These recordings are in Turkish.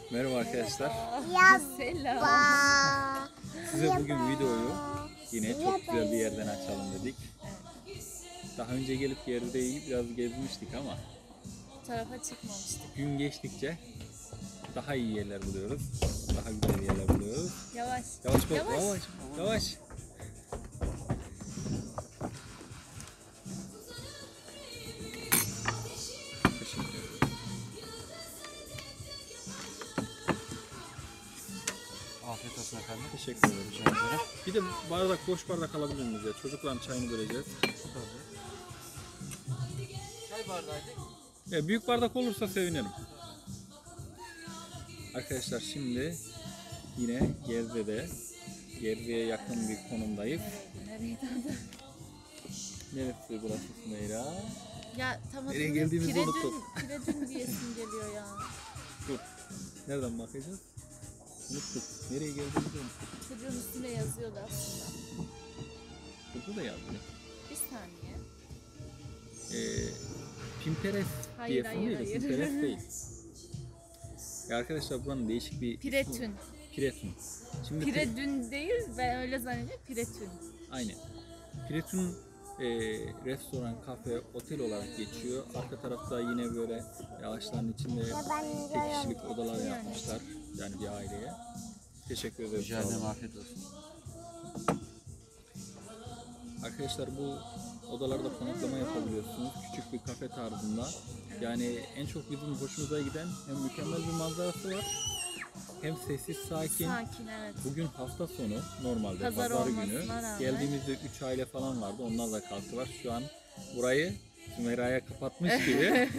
Merhaba arkadaşlar. Selam. Size bugün videoyu yine çok güzel bir yerden açalım dedik. Daha önce gelip yerde biraz gezmiştik ama Bu tarafa çıkmamıştık. gün geçtikçe daha iyi yerler buluyoruz. Daha güzel yerler buluyoruz. Yavaş. Yavaş bak, Yavaş. yavaş. Yavaş. Teşekkür ederim. Afiyet olsun efendim. Teşekkür ederim. Bir de bardak, boş bardak alabilir miyiz ya? Çocukların çayını vereceğiz. Çay bardağıydı. Büyük bardak olursa sevinirim. Arkadaşlar şimdi yine Gerze'ye yakın bir konumdayız. Nereydi adı? Neresi burası Sümeyra? Ya tam Nereye hatırlamıyorum. geldiğimizi unuttuk. Piredün diyesim geliyor ya. Dur. Nereden bakacağız? Unuttuk. Nereye geldiğimizi unuttuk. Çocuğun üstünde yazıyordu aslında. Burada da yazıyor. Bir saniye. Pinterest Hayır, diye sanıyor da hayır. Pinterest değil. Ya arkadaşlar buranın değişik bir Piretün. Piretün. Şimdi Piredün değil, ben öyle zannediyorum. Piretün. aynen. Piretün restoran, kafe, otel olarak geçiyor. Arka tarafta yine böyle ağaçların içinde tek kişilik odalar yapmışlar. Yani bir aileye. Teşekkür ederim. Rica ederim, afiyet olsun. Arkadaşlar bu odalarda konaklama yapabiliyorsunuz. Küçük bir kafe tarzında. Yani en çok bizim hoşumuza giden hem mükemmel bir manzarası var. Hem sessiz, sakin. Sakin, evet. Bugün hafta sonu, normalde Pazar pazar olmasına günü. rağmen. Geldiğimizde 3 aile falan vardı. Onlar da kalktılar. Şu an burayı Sümeyra'ya kapatmış gibi.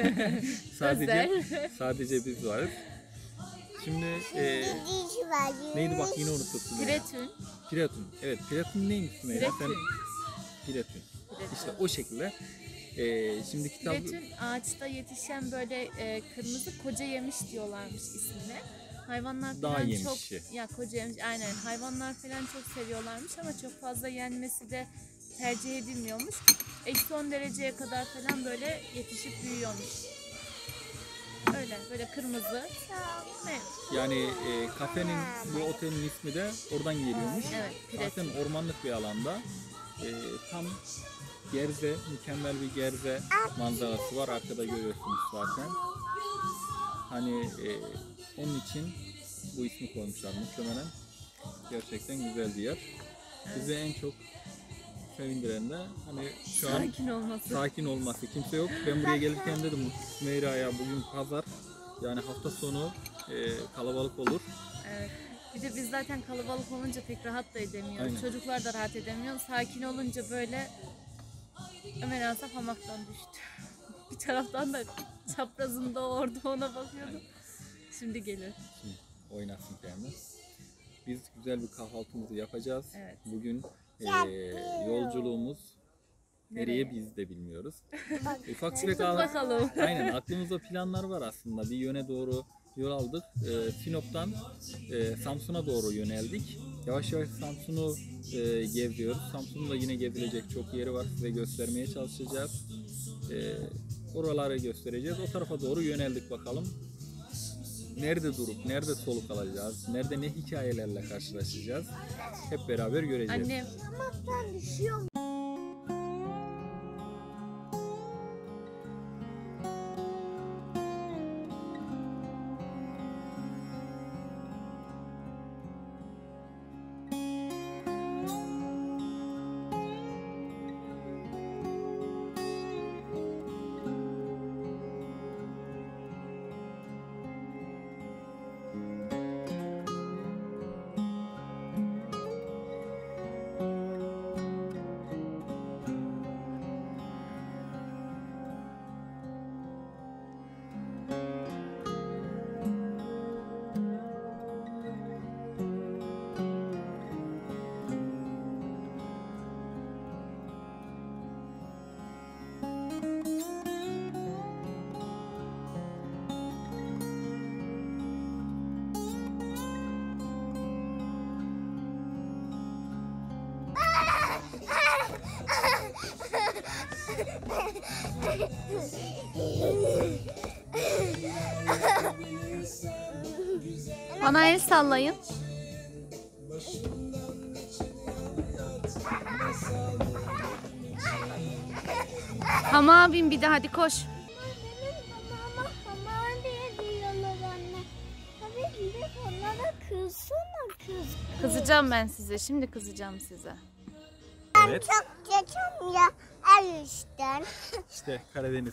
sadece biz varız. Şimdi neydi bak yine unuttuk. Piretün. Piretün. Evet, Piretün neymiş Sümeyra? Piretün. Piretün. İşte o şekilde. Şimdi kitap... Piretün ağaçta yetişen böyle kırmızı koca yemiş diyorlarmış ismine. Hayvanlar Dağ falan yemişi. çok koca yemiş aynen. Hayvanlar falan çok seviyorlarmış ama çok fazla yenmesi de tercih edilmiyormuş. Eksi 10 dereceye kadar falan böyle yetişip büyüyormuş. Öyle böyle kırmızı. Ne? Yani kafenin, bu otelin ismi de oradan geliyormuş. Evet, Zaten Piretün. ormanlık bir alanda. Tam Gerze, mükemmel bir Gerze manzarası var. Arkada görüyorsunuz zaten. Hani onun için bu ismi koymuşlar muhtemelen. Gerçekten güzel bir yer. Bizi en çok sevindiren de hani şu an Sakin olması. sakin olması. Kimse yok. Ben buraya gelirken dedim Sümeyra'ya bugün pazar. Yani hafta sonu kalabalık olur. Evet. Bir de biz zaten kalabalık olunca pek rahat da edemiyoruz. Aynen. Çocuklar da rahat edemiyor. Sakin olunca böyle Ömer Asaf hamaktan düştü. Bir taraftan da çaprazında orada ona bakıyordum. Şimdi gelir. Şimdi oynasın kendi. Biz güzel bir kahvaltımızı yapacağız. Evet. Bugün yolculuğumuz nereye biz de bilmiyoruz. Ufak tefek Çıktık bakalım. aynen aklımızda planlar var aslında. Bir yöne doğru yol aldık. Sinop'tan Samsun'a doğru yöneldik. Yavaş yavaş Samsun'u geziyoruz. Samsun'da yine gezilecek çok yeri var. Size göstermeye çalışacağız. Oraları göstereceğiz. O tarafa doğru yöneldik bakalım. Nerede durup, nerede soluk alacağız, nerede ne hikayelerle karşılaşacağız hep beraber göreceğiz. Annem. Bana el sallayın. Tamam abim bir de hadi koş. Hamam diye diyorlar anne. Tabii ki de onlara kızsana kız. Kızacağım ben size. Şimdi kızacağım size. Evet. Çok geçim ya el üstten. İşte Karadeniz.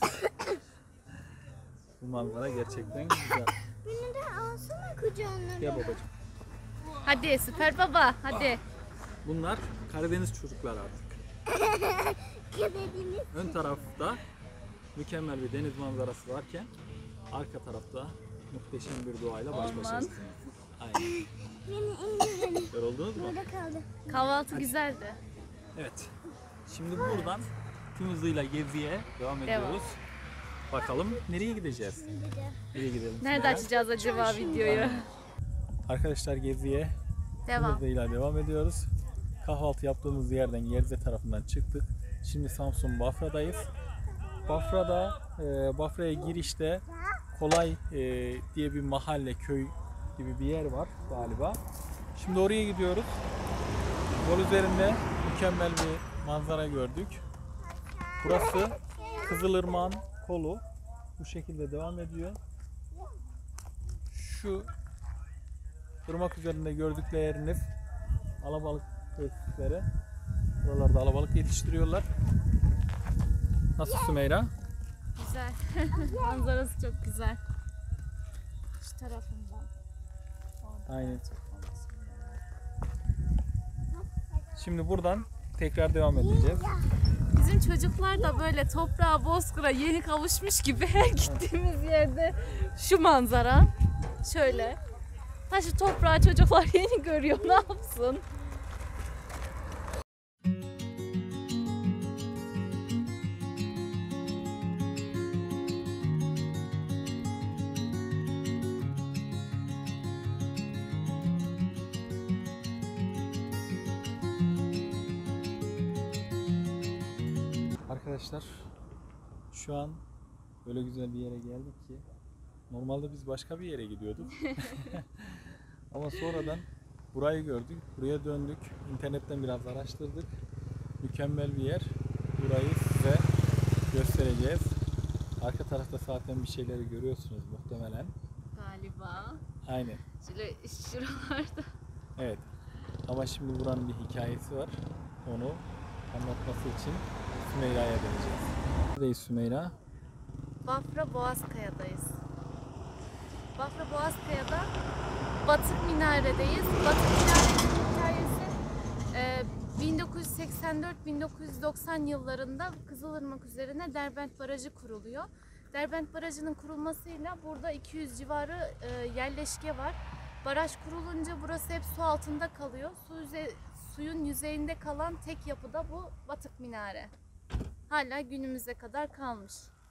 Bu manzara gerçekten güzel. Beni de alsana kucağına. Gel babacığım. Hadi süper baba hadi. Bunlar Karadeniz çocuklar artık. Gebediniz. Ön tarafta mükemmel bir deniz manzarası varken arka tarafta muhteşem bir doğayla baş Orman. başasınız. Aynen. Beni indirin. Yoruldunuz mu? Burada kaldı. Kahvaltı güzeldi. Evet. Şimdi buradan tüm hızıyla geziye devam ediyoruz. Bakalım nereye gideceğiz? Nereye gidelim? Nerede açacağız acaba videoyu? Arkadaşlar geziye tüm Devam. hızıyla devam ediyoruz. Kahvaltı yaptığımız yerden Gerze tarafından çıktık. Şimdi Samsun Bafra'dayız. Bafra'ya girişte Kolay diye bir mahalle, köy gibi bir yer var galiba. Şimdi oraya gidiyoruz. Yol üzerinde mükemmel bir manzara gördük. Burası Kızılırmak'ın kolu. Bu şekilde devam ediyor. Şu ırmak üzerinde gördükleriniz alabalık tesisleri. Buralarda alabalık yetiştiriyorlar. Nasıl Sümeyra? Güzel. Manzarası çok güzel. Şu tarafından. Aynen. Şimdi buradan tekrar devam edeceğiz. Bizim çocuklar da böyle toprağa, bozkıra yeni kavuşmuş gibi her gittiğimiz yerde şu manzara. Şöyle. Taşı toprağı çocuklar yeni görüyor. Ne yapsın? Arkadaşlar şu an öyle güzel bir yere geldik ki normalde biz başka bir yere gidiyorduk. Ama sonradan burayı gördük. Buraya döndük. İnternetten biraz araştırdık. Mükemmel bir yer. Burayı size göstereceğiz. Arka tarafta zaten bir şeyleri görüyorsunuz muhtemelen. Galiba. Aynen. Şöyle şuralarda. Evet. Ama şimdi buranın bir hikayesi var. Onu anlatması için Sümeyra'ya döneceğiz. Neredeyiz Sümeyra? Bafra Boğazkaya'dayız. Bafra Boğazkaya'da Batık Minare'deyiz. Batık Minare'nin hikayesi 1984-1990 yıllarında Kızılırmak üzerine Derbent Barajı kuruluyor. Derbent Barajı'nın kurulmasıyla burada 200 civarı yerleşke var. Baraj kurulunca burası hep su altında kalıyor. Suyun yüzeyinde kalan tek yapı da bu Batık Minare. Hala günümüze kadar kalmış.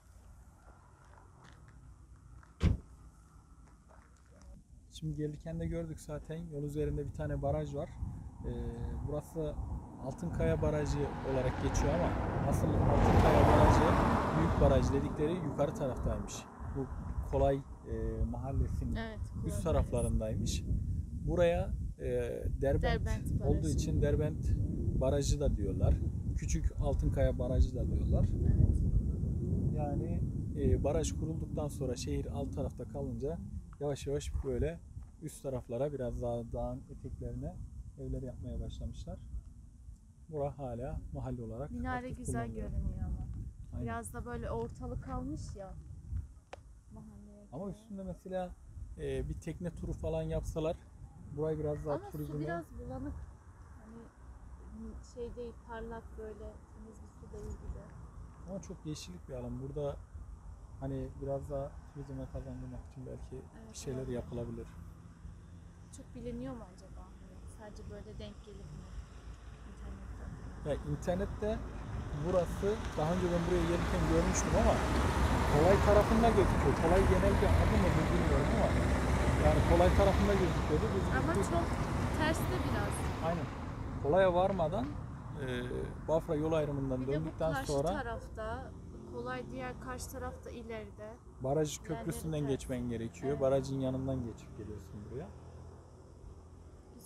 Şimdi gelirken de gördük zaten. Yol üzerinde bir tane baraj var. Burası Altınkaya Barajı olarak geçiyor ama asıl Altınkaya Barajı, büyük baraj dedikleri yukarı taraftaymış. Bu Kolay mahallesinin Evet, üst taraflarındaymış. Buraya Derbent Derbent Barajı. olduğu için Derbent Barajı da diyorlar. Küçük Altınkaya Barajı da diyorlar. Evet. Yani baraj kurulduktan sonra şehir alt tarafta kalınca yavaş yavaş böyle üst taraflara biraz daha dağın eteklerine evler yapmaya başlamışlar. Bura hala mahalle olarak Minare aktif güzel kullanılıyor. görünüyor ama. Aynen. Biraz da böyle ortalık kalmış ya. Mahalleye. Ama üstünde mesela bir tekne turu falan yapsalar burayı biraz daha Ama su turizme... biraz bulanık. Hani şey değil, parlak böyle temiz bir su değil gibi. Ama çok yeşillik bir alan. Burada hani biraz daha turizme kazandırmak için belki Evet, bir şeyler olabilir. yapılabilir. Çok biliniyor mu acaba? Hani sadece böyle denk gelir mi? İnternetten. Ya internette burası daha önce ben buraya gelirken görmüştüm ama Kolay tarafında gözüküyor. Kolay genelde adı mı bilmiyorum ama yani Kolay tarafında gözüküyordu. Biz Ama gittik. çok terste biraz. Aynen. Kolay'a varmadan Bafra yol ayrımından Bir de bu döndükten karşı sonra tarafta, Kolay diğer karşı tarafta ileride. baraj köprüsünden Yerleri ters. geçmen gerekiyor. Evet. Barajın yanından geçip geliyorsun buraya.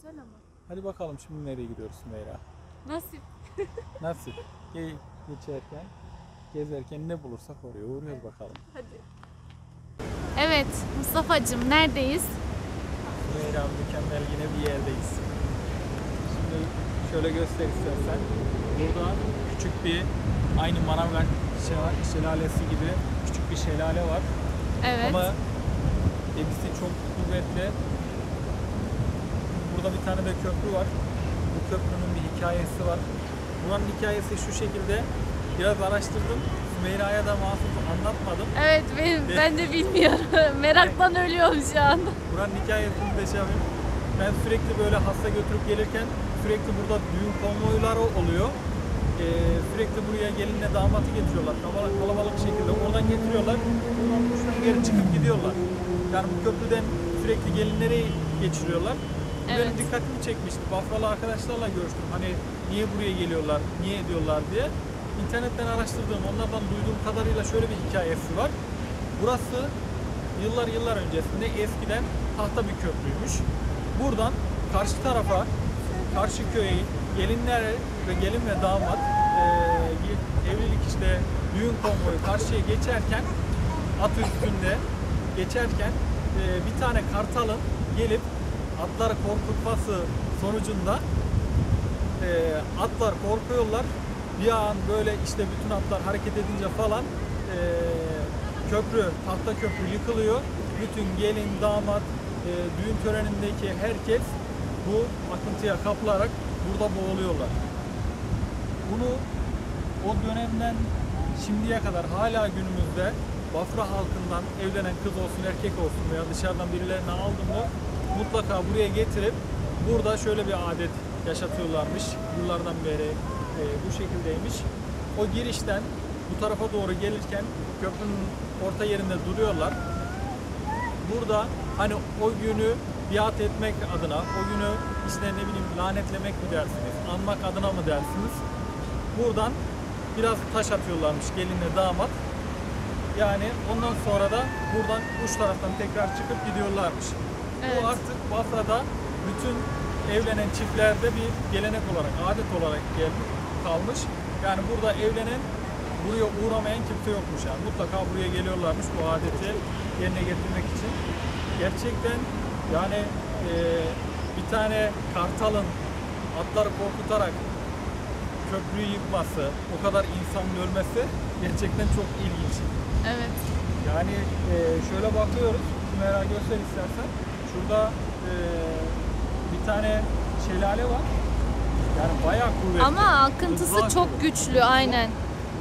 güzel ama. Hadi bakalım şimdi nereye gidiyoruz Sümeyra? Nasip. Nasıl? Geçerken, gezerken ne bulursak oraya uğruyoruz bakalım. Hadi. Evet Mustafa'cığım neredeyiz? Sümeyra mükemmel yine bir yerdeyiz. Şimdi şöyle göster istersen. Burada küçük bir aynı Manavgat şelalesi gibi küçük bir şelale var. Evet. Ama debisi çok kuvvetli. Burada bir tane de köprü var. Bu köprünün bir hikayesi var. Buranın hikayesi şu şekilde. Biraz araştırdım. Sümeyra'ya da mahsus anlatmadım. Evet ben de bilmiyorum. Meraktan ölüyorum şu an. Buranın hikayesini de şey yapayım. Ben sürekli böyle hasta götürüp gelirken sürekli burada düğün konvoyları oluyor. Sürekli buraya gelinle damatı getiriyorlar. Kalabalık şekilde oradan getiriyorlar. Buradan uçtan geri çıkıp gidiyorlar. Yani bu köprüden sürekli gelinleri geçiriyorlar. Bu Evet. benim dikkatimi çekmişti. Bafralı arkadaşlarla görüştüm. Hani niye buraya geliyorlar, niye ediyorlar diye. İnternetten araştırdığım, onlardan duyduğum kadarıyla şöyle bir hikayesi var. Burası yıllar öncesinde eskiden tahta bir köprüymüş. Buradan karşı tarafa, karşı köye gelinler ve gelin ve damat evlilik işte düğün konvoyu karşıya geçerken at üstünde geçerken bir tane kartalın gelip atları korkutması sonucunda atlar korkuyorlar. Bir an böyle işte bütün atlar hareket edince falan köprü, tahta köprü yıkılıyor. Bütün gelin, damat, düğün törenindeki herkes bu akıntıya kapılarak burada boğuluyorlar. Bunu o dönemden şimdiye kadar hala günümüzde Bafra halkından evlenen kız olsun erkek olsun veya dışarıdan birilerini aldı mı mutlaka buraya getirip burada şöyle bir adet yaşatıyorlarmış. Yıllardan beri bu şekildeymiş. O girişten bu tarafa doğru gelirken köprünün orta yerinde duruyorlar. Burada hani o günü biat etmek adına, o günü işte ne bileyim lanetlemek mi dersiniz, anmak adına mı dersiniz? Buradan biraz taş atıyorlarmış gelinle damat. Yani ondan sonra da buradan uç taraftan tekrar çıkıp gidiyorlarmış. Evet. Bu artık Bafra'da bütün evlenen çiftlerde bir gelenek olarak, adet olarak kalmış. Yani burada evlenen, buraya uğramayan kimse yokmuş yani. Mutlaka buraya geliyorlarmış bu adeti yerine getirmek için. Gerçekten yani bir tane kartalın atları korkutarak köprüyü yıkması, o kadar insanın ölmesi gerçekten çok ilginç. Evet. Yani şöyle bakıyoruz, Sümeyra göster istersen. Şurada bir tane şelale var. Yani bayağı kuvvetli. Ama akıntısı Hızlı çok akıyor. güçlü aynen.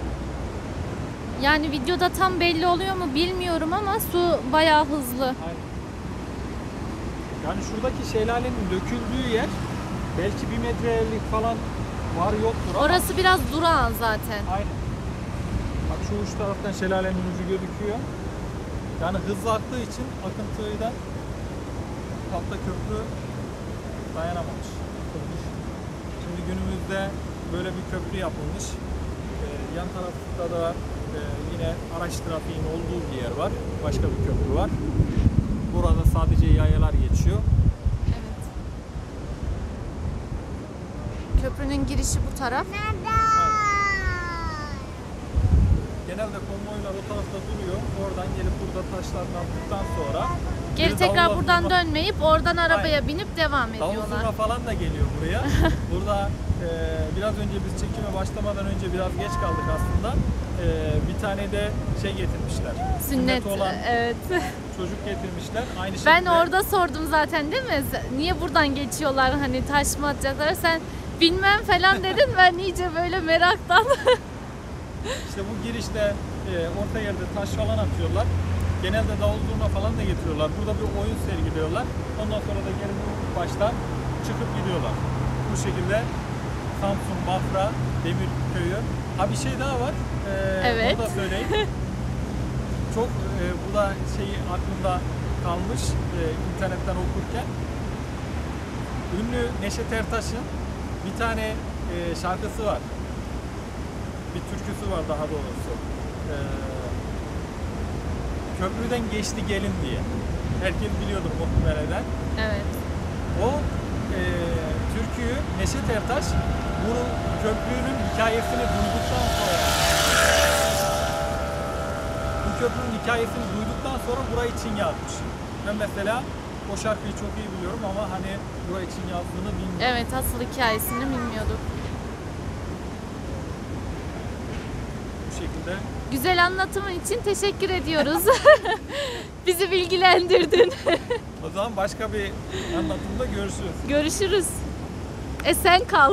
Yani videoda tam belli oluyor mu bilmiyorum ama su bayağı hızlı. Aynen. Yani şuradaki şelalenin döküldüğü yer belki 1 metrelik falan var yoktur ama. Orası biraz durağan zaten. Aynen. Bak şu uç taraftan şelalenin ucu gözüküyor. Yani hızlı aktığı için akıntıyı da tahta köprü dayanamamış. Şimdi günümüzde böyle bir köprü yapılmış. Yan tarafta da yine araç trafiğinin olduğu bir yer var. Başka bir köprü var. Burada sadece yayalar geçiyor. Evet. Köprünün girişi bu taraf. Genelde konvoylar o tarafta duruyor. Oradan gelip burada taşlarını attıktan sonra Geri bir tekrar davulla buradan zurna- dönmeyip oradan arabaya binip devam Davul ediyorlar. zurna falan da geliyor buraya. Burada biraz önce biz çekime başlamadan önce biraz geç kaldık aslında. Bir tane de şey getirmişler. Sünnet. olan Evet. çocuk getirmişler. Aynı şekilde. Ben orada sordum zaten değil mi? Niye buradan geçiyorlar hani taş mı atacaklar? Sen bilmem falan dedin. Ben iyice böyle meraktan. İşte bu girişte orta yerde taş falan atıyorlar. Genelde davul zurna falan da getiriyorlar. Burada bir oyun sergiliyorlar. Ondan sonra da geri baştan çıkıp gidiyorlar. Bu şekilde Samsun, Bafra, Demirköy'ü. Ha bir şey daha var. Evet. Bunu da söyleyeyim. Çok bu da şeyi aklımda kalmış internetten okurken. Ünlü Neşet Ertaş'ın bir tane şarkısı var. Bir türküsü var daha doğrusu. Köprüden geçti gelin diye. Herkes biliyordur muhtemelen. Evet. O türküyü Neşet Ertaş bu köprünün hikayesini duyduktan sonra burayı için yazmış. Ben mesela o şarkıyı çok iyi biliyorum ama hani burayı için yazdığını bilmiyorum. Evet, asıl hikayesini bilmiyorduk. Bu şekilde. Güzel anlatımın için teşekkür ediyoruz. Bizi bilgilendirdin. O zaman başka bir anlatımda görüşürüz. Görüşürüz. Esen kal.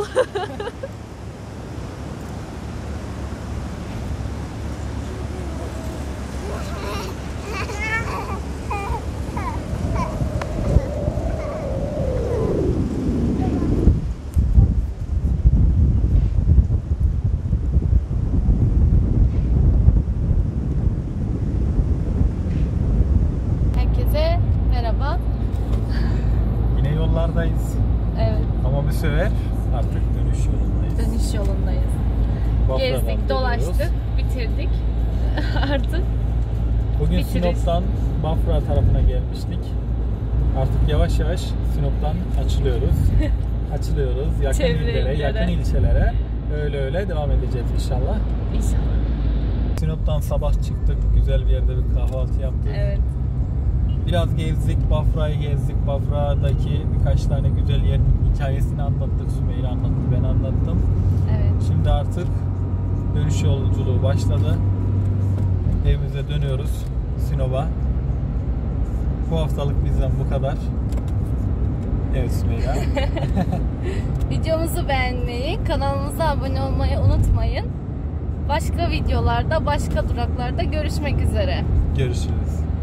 Herkese merhaba. Yine yollardayız. Evet, Ama bu sefer artık dönüş yolundayız. dönüş yolundayız. Bafra'dan Gezdik, dönüyoruz. dolaştık, bitirdik. Artık Bugün bitiriş. Sinop'tan Bafra tarafına gelmiştik. Artık yavaş yavaş Sinop'tan açılıyoruz. Yakın Çevre illere, illere. yakın ilçelere öyle devam edeceğiz inşallah. inşallah. Sinop'tan sabah çıktık. Güzel bir yerde bir kahvaltı yaptık. Evet. Biraz gezdik, Bafra'yı gezdik. Bafra'daki birkaç tane güzel yerin hikayesini anlattık. Sümeyye anlattı, ben anlattım. Evet. Şimdi artık dönüş yolculuğu başladı. Evimize dönüyoruz Sinop'a. Bu haftalık bizden bu kadar. Evet Sümeyye. Videomuzu beğenmeyi, kanalımıza abone olmayı unutmayın. Başka videolarda, başka duraklarda görüşmek üzere. Görüşürüz.